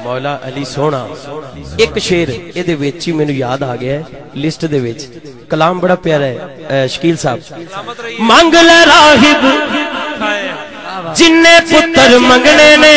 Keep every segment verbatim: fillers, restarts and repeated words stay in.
مولا علی سونا ایک شیر اے دے وچ ہی مینوں یاد آ گیا ہے لسٹ دے وچ کلام بڑا پیارا ہے شکیل صاحب منگ لے راہب جننے پتر منگنے نے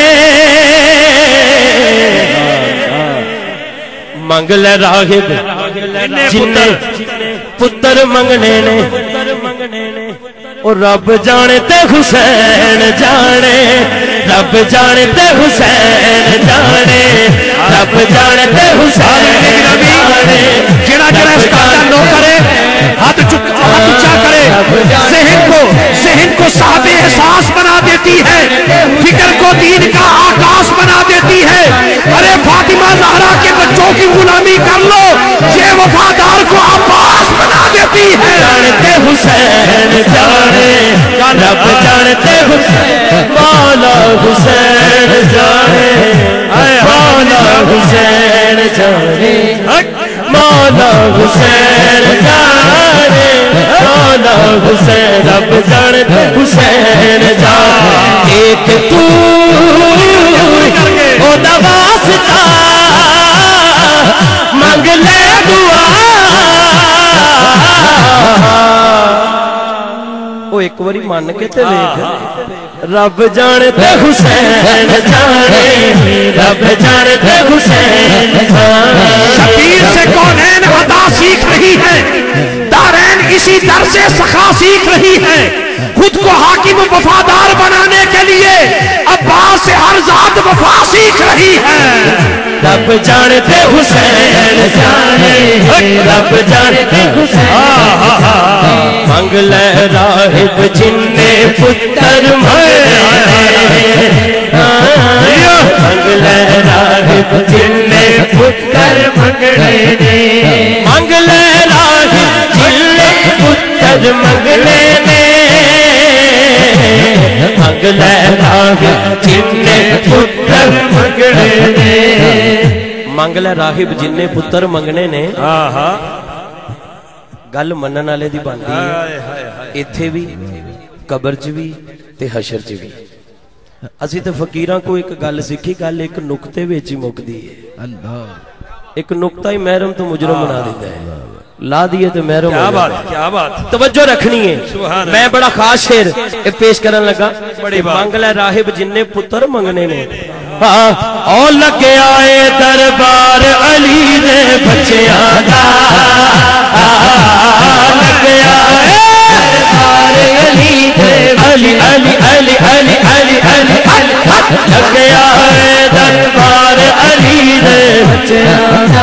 منگ لے راہب جننے پتر منگنے نے اور رب جانے تے حسین جانے رب جانے تے حسین جانے رب جانے تے حسین جانے جڑا جڑا اس کا نو کرے ہاتھ اونچا کرے ذہن کو ذہن کو صاحب احساس بنا دیتی ہے فکر کو دین کا آکاش بنا دیتی ہے ارے فاطمہ زہرا کے بچوں کی غلامی کر لو یہ وفادار کو عباس بنا دیتی ہے جانتے حسین جانے رب جانتے حسین مولا حسین جانے مولا حسین جانے مولا حسین جانے مولا حسین رب جانتے حسین جانے ایک تو او دا واسطہ منگ لے دعا وہ ایک باری مان کے تے ویکھ رب جانتے حسین جانے رب جانتے حسین جانے شبیر سے کونین عطا سیکھ رہی ہے دارین اسی در سے سخا سیکھ رہی ہے خود کو حاکم وفادار بنانے کے لیے عباس سے ہر ذات وفا سیکھ رہی ہے رب جانتے حسین جانے رب جانتے حسین منگ لے راہب جننے پتر منگنے منگ لے راہب جننے پتر منگنے منگ لے راہب جننے پتر منگنے منگ لے راہب جننے پتر منگنے منگ لے راہب جننے پتر منگنے نے گل منن والے دی بنتی ہے ایتھے بھی قبر چ بھی تے حشر چ بھی اسی تے فقیراں کو ایک گل سکھی گل ایک نقطے وچ ہی مکدی ہے ایک نقطہ ہی محرم تو مجرم بنا دیتا ہے لا دیے تو محرم کیا بات کیا بات توجہ رکھنی ہے میں بڑا خاص شعر پیش کرن لگا منگ لے راہب جننے پتر منگنے نے او لگے آئے دربار علی دے بچیاں دا لگے آئے دربار علی دے علی علی علی علی علی علی لگے آئے دربار علی دے بچیاں دا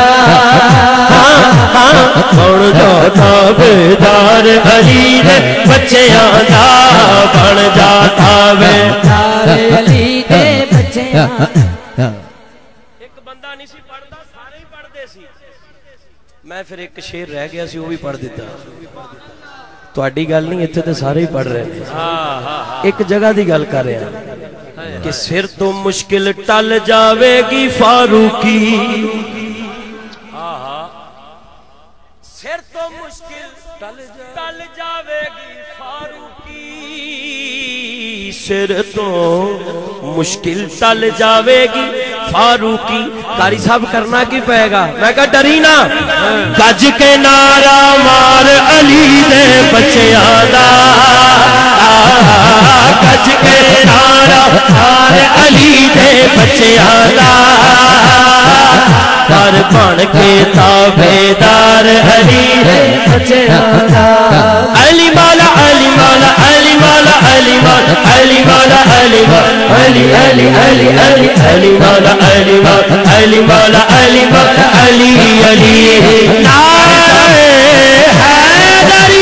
بن جاتا بیدار علی دے بچیاں دا بن جاتا بیدار علی دے بچیاں ایک بندہ نہیں سی پڑھدا سارے ہی پڑھدے سی میں پھر ایک شعر رہ گیا سی وہ بھی پڑھ دیتا تہاڈی گل نہیں ایتھے تے سارے ہی پڑھ رہے ہیں ایک جگہ دی گل کر رہے ہیں کہ سر تو مشکل ٹل جاوے گی فاروقی سر تو مشکل ٹل جاوے گی فاروقی سر تو مشکل ٹل جاوے گی فاروقی قاری صاحب کرنا کی پائے گا میں کہا ڈری نا گج کے نعرہ مار علی دے بچیاں دا گج کے نعرہ مار علی دے بچیاں دا ہر بن کے تابیدار علی دے بچیاں دا علی مولا علی مولا علی مولا علی مولا علی مولا علی مولا علی علی علی علی علی مولا علی مولا علی مولا علی مولا علی علی نعرہ حیدری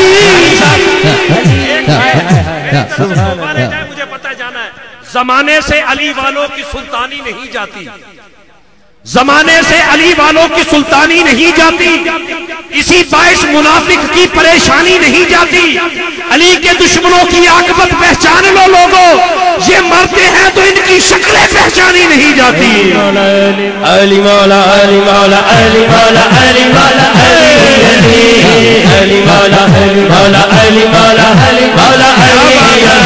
مجھے پتہ جانا ہے زمانے سے علی والوں کی سلطانی نہیں جاتی زمانے سے علی والوں کی سلطانی نہیں جاتی اسی باعث منافق کی پریشانی نہیں جاتی علی کے دشمنوں کی عاقبت پہچان لو لوگوں یہ مرتے ہیں تو ان کی شکلیں پہچانی نہیں جاتی علی مولا علی مولا علی مولا علی مولا علی علی مولا علی مولا علی مولا علی مولا علی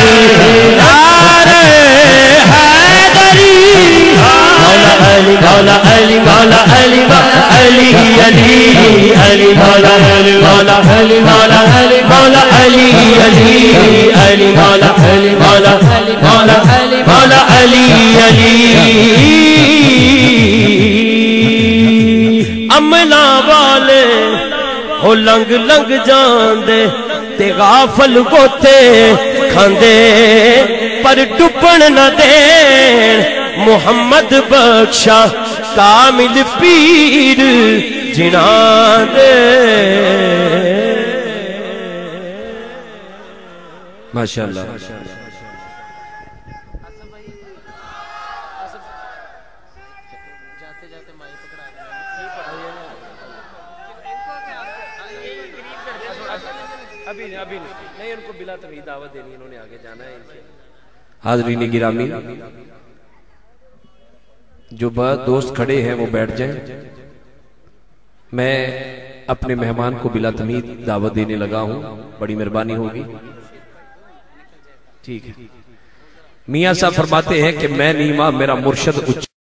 نعرہ حیدری مولا علی مولا علی علی مولا علی مولا علی مولا علی مولا علی علی علی مولا علی مولا علی مولا علی مولا علی علی عملہ والے ہو لنگ لنگ جاندے تے غافل گوتے کھاندے پر ڈبن نہ دین محمد بخشا کامل پیر جنان دے ماشاءاللہ ابھی نہیں ابھی نہیں ان کو بلا تمہیں دعوت دینی انہوں نے آگے جانا ہے حاضرین گرامی جو بات دوست کھڑے ہیں وہ بیٹھ جائیں میں اپنے مہمان کو بلا تمید دعوت دینے لگا ہوں بڑی مہربانی ہوگی ٹھیک ہے میاں صاحب فرماتے ہیں کہ میں نیما میرا مرشد